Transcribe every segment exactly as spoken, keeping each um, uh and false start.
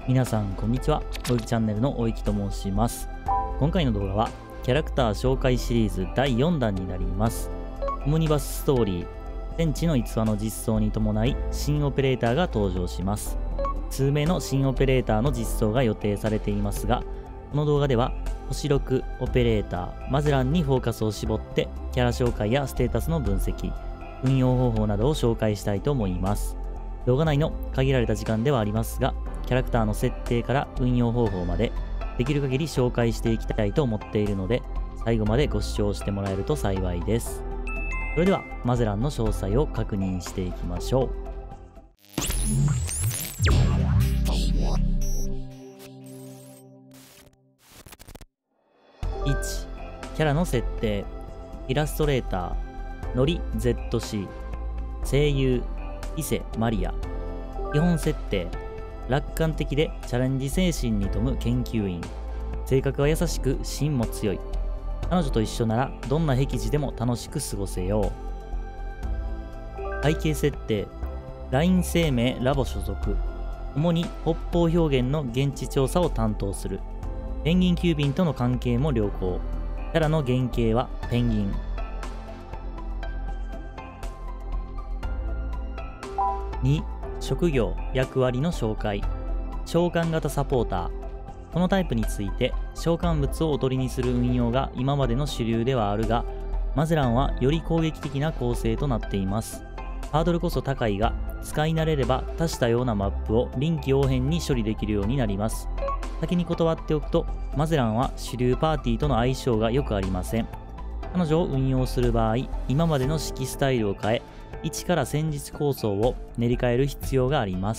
皆さんこんにちは。おいきチャンネルのおいきと申します。今回の動画はキャラクター紹介シリーズだいよんだんになります。オムニバスストーリー天地の逸話の実装に伴い新オペレーターが登場します。数名の新オペレーターの実装が予定されていますが、この動画では星ろくオペレーターマゼランにフォーカスを絞ってキャラ紹介やステータスの分析、運用方法などを紹介したいと思います。動画内の限られた時間ではありますが、キャラクターの設定から運用方法までできる限り紹介していきたいと思っているので、最後までご視聴してもらえると幸いです。それではマゼランの詳細を確認していきましょう。いち. キャラの設定。イラストレーターノリ ゼットシー、 声優伊勢マリア。基本設定。楽観的でチャレンジ精神に富む研究員。性格は優しく芯も強い。彼女と一緒ならどんな僻地でも楽しく過ごせよう。背景設定。ライン生命ラボ所属。主に北方表現の現地調査を担当する。ペンギン急便との関係も良好。キャラの原型はペンギン。に. 職業・役割の紹介。召喚型サポーター。このタイプについて召喚物をおとりにする運用が今までの主流ではあるが、マゼランはより攻撃的な構成となっています。ハードルこそ高いが、使い慣れれば多種多様なマップを臨機応変に処理できるようになります。先に断っておくと、マゼランは主流パーティーとの相性がよくありません。彼女を運用する場合、今までの指揮スタイルを変え、一から戦術構想を練り替える必要があります。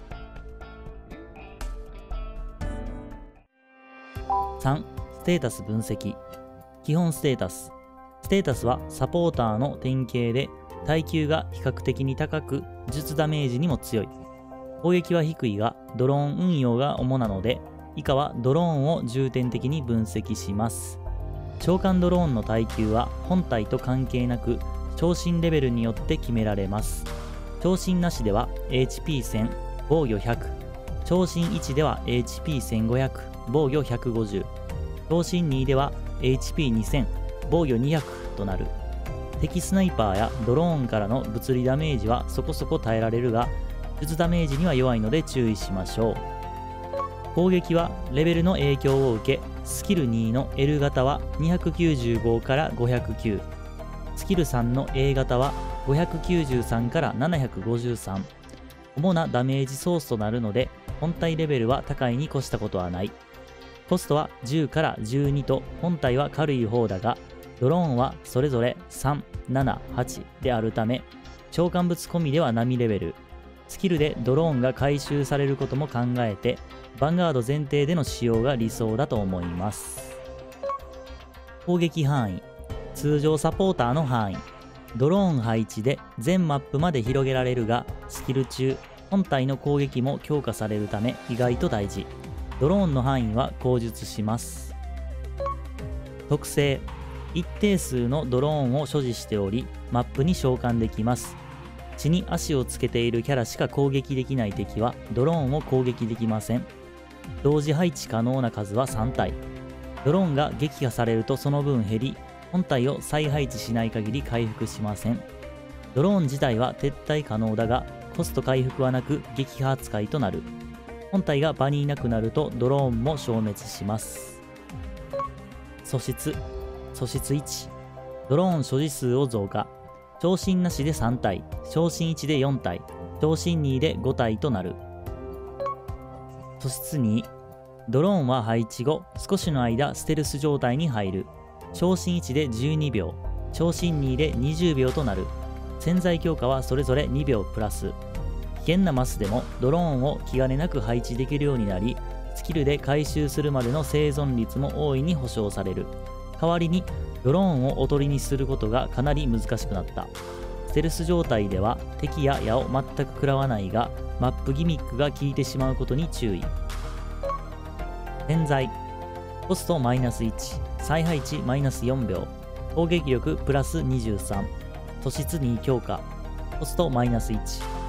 さん. ステータス分析。基本ステータス。ステータスはサポーターの典型で、耐久が比較的に高く、術ダメージにも強い。攻撃は低いが、ドローン運用が主なので、以下はドローンを重点的に分析します。召喚ドローンの耐久は本体と関係なく、超新レベルによって決められます。超新なしでは エイチピーせん、防御ひゃく。超新いちでは エイチピーせんごひゃく、防御ひゃくごじゅう。超新にでは エイチピーにせん、防御にひゃくとなる。敵スナイパーやドローンからの物理ダメージはそこそこ耐えられるが、術ダメージには弱いので注意しましょう。攻撃はレベルの影響を受け、スキルにの L 型はにひゃくきゅうじゅうごからごひゃくきゅう、スキルさんの A 型はごひゃくきゅうじゅうさんからななひゃくごじゅうさん。主なダメージソースとなるので、本体レベルは高いに越したことはない。コストはじゅうからじゅうにと本体は軽い方だが、ドローンはそれぞれさん、なな、はちであるため、召喚物込みでは並レベル。スキルでドローンが回収されることも考えて、ヴァンガード前提での使用が理想だと思います。攻撃範囲。通常サポーターの範囲。ドローン配置で全マップまで広げられるが、スキル中、本体の攻撃も強化されるため意外と大事。ドローンの範囲は口述します。特性。一定数のドローンを所持しており、マップに召喚できます。地に足をつけているキャラしか攻撃できない敵はドローンを攻撃できません。同時配置可能な数はさんたい。ドローンが撃破されるとその分減り、本体を再配置しない限り回復しません。ドローン自体は撤退可能だが、コスト回復はなく撃破扱いとなる。本体が場にいなくなるとドローンも消滅します。素質。素質いち。ドローン所持数を増加。超新なしでさんたい、超新いちでよんたい、超新にでごたいとなる。素質に。ドローンは配置後、少しの間ステルス状態に入る。超新いちでじゅうにびょう、超新にでにじゅうびょうとなる。潜在強化はそれぞれにびょうプラス。危険なマスでもドローンを気兼ねなく配置できるようになり、スキルで回収するまでの生存率も大いに保証される。代わりにドローンをおとりにすることがかなり難しくなった。ステルス状態では敵や矢を全く食らわないが、マップギミックが効いてしまうことに注意。潜在。コストマイナスいち、再配置マイナスよんびょう、攻撃力プラスにじゅうさん、素質に強化、コストマイナスいち、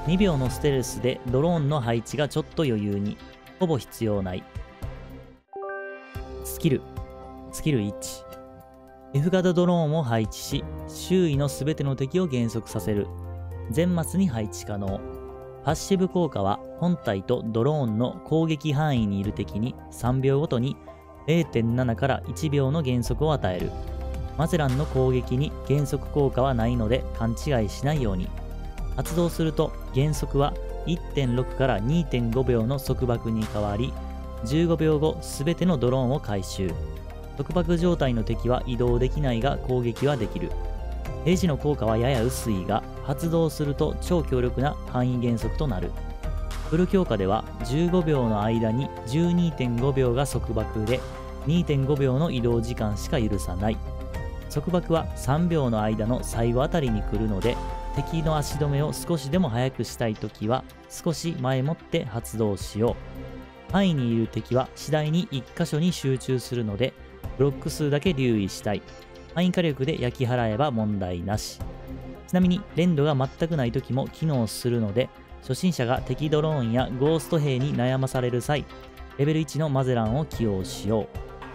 にびょうのステルスでドローンの配置がちょっと余裕に。ほぼ必要ない。スキル。スキルいち。F 型ドローンを配置し、周囲のすべての敵を減速させる。全マスに配置可能。パッシブ効果は本体とドローンの攻撃範囲にいる敵にさんびょうごとに れいてんなな からいちびょうの減速を与える。マゼランの攻撃に減速効果はないので勘違いしないように。発動すると減速は いってんろく から にてんごびょうの束縛に変わり、じゅうごびょうごすべてのドローンを回収。束縛状態の敵は移動できないが攻撃はできる。平時の効果はやや薄いが、発動すると超強力な範囲減速となる。フル強化ではじゅうごびょうの間に じゅうにてんごびょうが束縛で、にてんごびょうの移動時間しか許さない。束縛はさんびょうの間の最後あたりに来るので、敵の足止めを少しでも早くしたいときは少し前もって発動しよう。範囲にいる敵は次第にいっかしょに集中するので、ブロック数だけ留意したい。範囲火力で焼き払えば問題なし。ちなみに連動が全くない時も機能するので、初心者が敵ドローンやゴースト兵に悩まされる際、レベルいちのマゼランを起用しよう。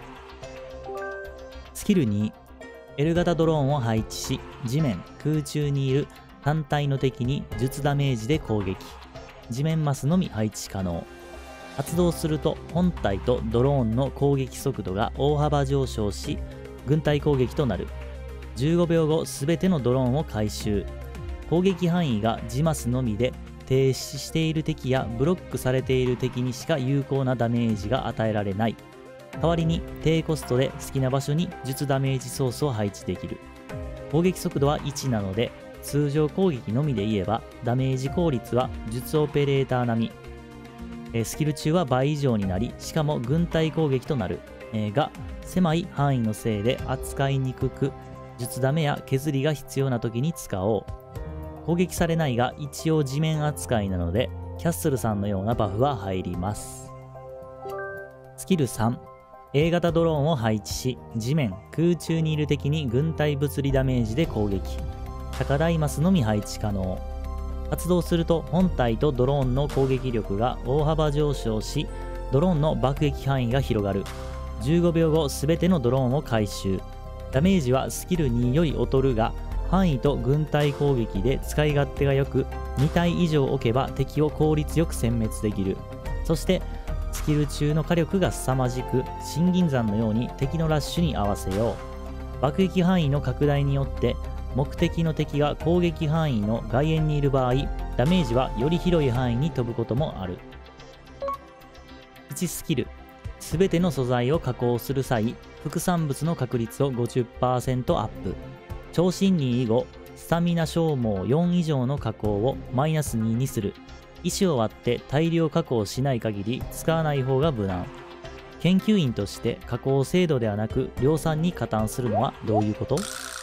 スキルに。L 型ドローンを配置し、地面、空中にいる単体の敵に術ダメージで攻撃。地面マスのみ配置可能。発動すると本体とドローンの攻撃速度が大幅上昇し、軍隊攻撃となる。じゅうごびょうごすべてのドローンを回収。攻撃範囲が地マスのみで、停止している敵やブロックされている敵にしか有効なダメージが与えられない。代わりに低コストで好きな場所に術ダメージソースを配置できる。攻撃速度はいちなので、通常攻撃のみで言えばダメージ効率は術オペレーター並み。スキル中は倍以上になり、しかも軍隊攻撃となる。が、狭い範囲のせいで扱いにくく、術ダメや削りが必要な時に使おう。攻撃されないが一応地面扱いなので、キャッスルさんのようなバフは入ります。スキルさん。A 型ドローンを配置し、地面、空中にいる敵に軍隊物理ダメージで攻撃。高台マスのみ配置可能。発動すると本体とドローンの攻撃力が大幅上昇し、ドローンの爆撃範囲が広がる。じゅうごびょうごすべてのドローンを回収。ダメージはスキルにより劣るが、範囲と軍隊攻撃で使い勝手が良く、にたい以上置けば敵を効率よく殲滅できる。そして、スキル中の火力が凄まじく、新銀山のように敵のラッシュに合わせよう。爆撃範囲の拡大によって、目的の敵が攻撃範囲の外縁にいる場合、ダメージはより広い範囲に飛ぶこともある。いちスキル。すべての素材を加工する際、副産物の確率を ごじゅっパーセント アップ。超新任以後、スタミナ消耗よん以上の加工をマイナスににする。石を割って大量加工しない限り使わない方が無難。研究員として加工精度ではなく量産に加担するのはどういうこと？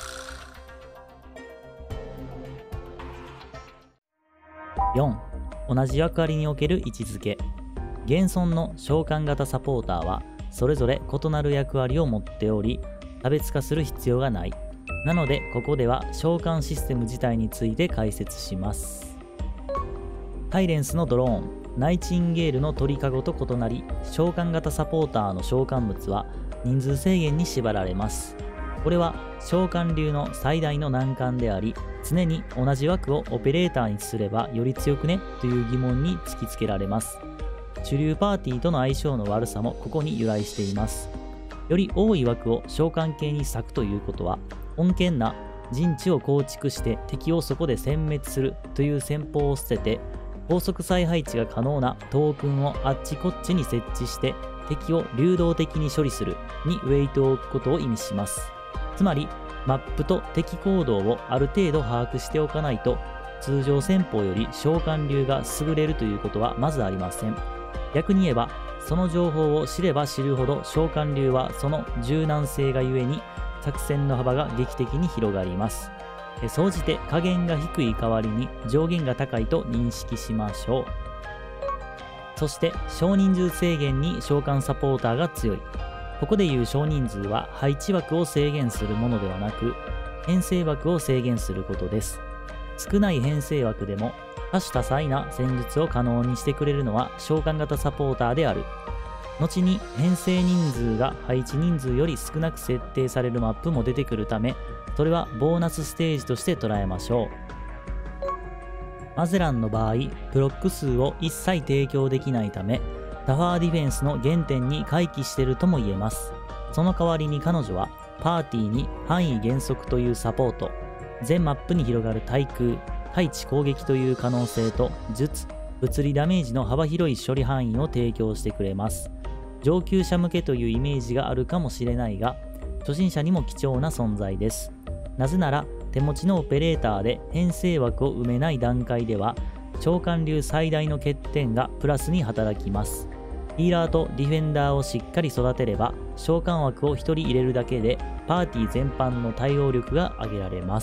よん. 同じ役割における位置づけ。現存の召喚型サポーターはそれぞれ異なる役割を持っており、差別化する必要がない。なのでここでは召喚システム自体について解説します。サイレンスのドローン、ナイチンゲールの鳥かごと異なり、召喚型サポーターの召喚物は人数制限に縛られます。これは召喚流の最大の難関であり、常に同じ枠をオペレーターにすればより強くねという疑問に突きつけられます。主流パーティーとの相性の悪さもここに由来しています。より多い枠を召喚系に割くということは、穏健な陣地を構築して敵をそこで殲滅するという戦法を捨てて、高速再配置が可能なトークンをあっちこっちに設置して敵を流動的に処理するにウェイトを置くことを意味します。つまりマップと敵行動をある程度把握しておかないと、通常戦法より召喚流が優れるということはまずありません。逆に言えば、その情報を知れば知るほど召喚流はその柔軟性がゆえに作戦の幅が劇的に広がります。総じて加減が低い代わりに上限が高いと認識しましょう。そして少人数制限に召喚サポーターが強い。ここでいう少人数は配置枠を制限するものではなく、編成枠を制限することです。 少ない編成枠でも多種多彩な戦術を可能にしてくれるのは召喚型サポーターである。後に編成人数が配置人数より少なく設定されるマップも出てくるため、それはボーナスステージとして捉えましょう。マゼランの場合、ブロック数を一切提供できないため、タワーディフェンスの原点に回帰しているとも言えます。その代わりに彼女は、パーティーに範囲減速というサポート、全マップに広がる対空、対地攻撃という可能性と術、物理ダメージの幅広い処理範囲を提供してくれます。上級者向けというイメージがあるかもしれないが、初心者にも貴重な存在です。なぜなら、手持ちのオペレーターで編成枠を埋めない段階では、召喚流最大の欠点がプラスに働きます。ヒーラーとディフェンダーをしっかり育てれば、召喚枠をひとり入れるだけで、パーティー全般の対応力が上げられます。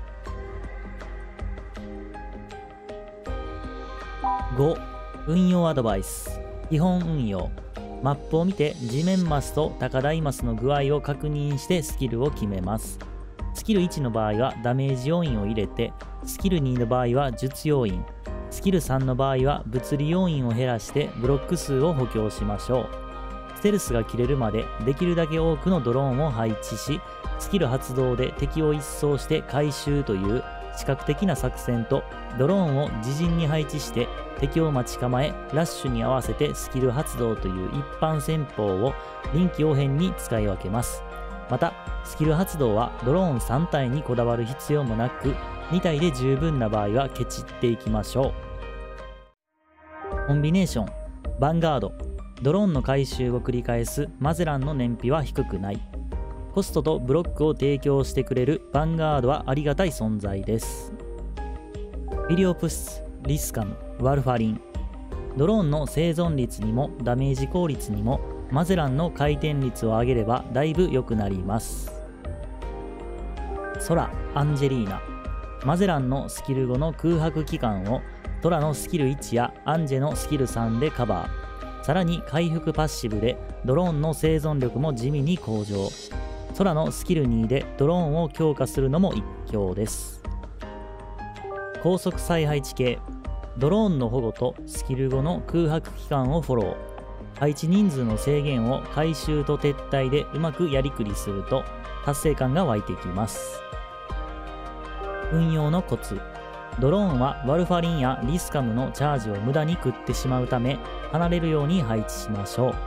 ご. 運用アドバイス。基本運用。マップを見て地面マスと高台マスの具合を確認してスキルを決めます。スキルいちの場合はダメージ要因を入れて、スキルにの場合は術要因、スキルさんの場合は物理要因を減らしてブロック数を補強しましょう。ステルスが切れるまでできるだけ多くのドローンを配置し、スキル発動で敵を一掃して回収という視覚的な作戦と、ドローンを自陣に配置して敵を待ち構えラッシュに合わせてスキル発動という一般戦法を臨機応変に使い分けます。またスキル発動はドローンさん体にこだわる必要もなく、に体で十分な場合はケチっていきましょう。コンビネーション。ヴァンガード。ドローンの回収を繰り返すマゼランの燃費は低くない。コストとブロックを提供してくれるヴァンガードはありがたい存在です。フィリオプス、リスカム、ワルファリン。ドローンの生存率にもダメージ効率にもマゼランの回転率を上げればだいぶ良くなります。ソラ、アンジェリーナ。マゼランのスキルごの空白期間をトラのスキルいちやアンジェのスキルさんでカバー。さらに回復パッシブでドローンの生存力も地味に向上。空のスキルにでドローンを強化するのも一興です。高速再配置系。ドローンの保護とスキルごの空白期間をフォロー。配置人数の制限を回収と撤退でうまくやりくりすると達成感が湧いてきます。運用のコツ。ドローンはワルファリンやリスカムのチャージを無駄に食ってしまうため、離れるように配置しましょう。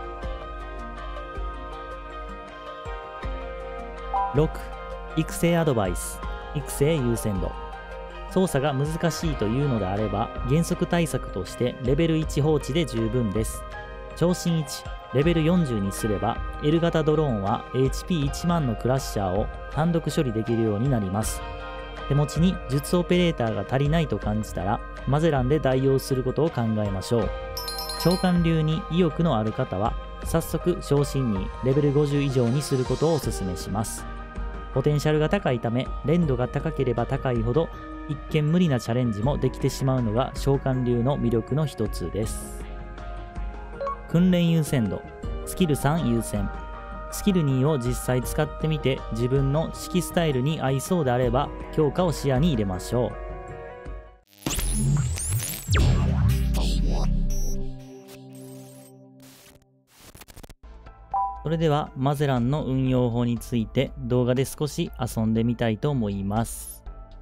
ろく. 育成アドバイス。育成優先度。操作が難しいというのであれば、減速対策としてレベルいち放置で十分です。長身いち、レベルよんじゅうにすれば L 型ドローンは エイチピーいち 万のクラッシャーを単独処理できるようになります。手持ちに術オペレーターが足りないと感じたらマゼランで代用することを考えましょう。召喚流に意欲のある方は早速昇進にレベルごじゅう以上にすることをお勧めします。ポテンシャルが高いため連度が高ければ高いほど一見無理なチャレンジもできてしまうのが召喚流の魅力の一つです。訓練優先度。スキルさん優先。スキルにを実際使ってみて自分の指揮スタイルに合いそうであれば強化を視野に入れましょう。それではマゼランの運用法について動画で少し遊んでみたいと思います。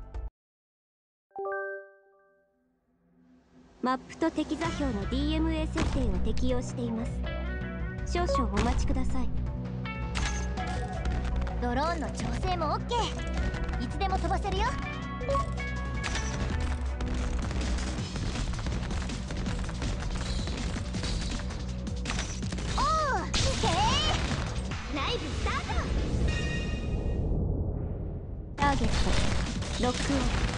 マップと敵座標の ディーエムエー 設定を適用しています。少々お待ちください。 ドローンの調整も オーケー。 いつでも飛ばせるよ。おお、へえ、ライブスタート。 ターゲットロックオン。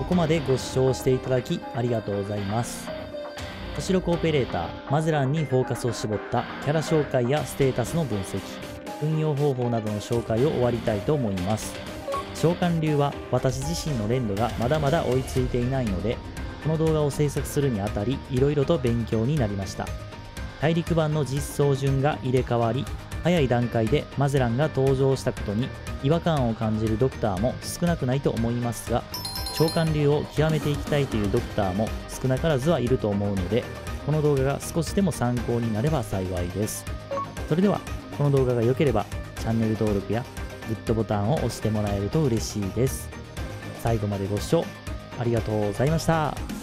ここまでご視聴していただきありがとうございます。都市録オペレーターマゼランにフォーカスを絞ったキャラ紹介やステータスの分析、運用方法などの紹介を終わりたいと思います。召喚流は私自身の連度がまだまだ追いついていないので、この動画を制作するにあたりいろいろと勉強になりました。大陸版の実装順が入れ替わり、早い段階でマゼランが登場したことに違和感を感じるドクターも少なくないと思いますが、召喚流を極めていきたいというドクターも少なからずはいると思うので、この動画が少しでも参考になれば幸いです。それではこの動画が良ければチャンネル登録やグッドボタンを押してもらえると嬉しいです。最後までご視聴ありがとうございました。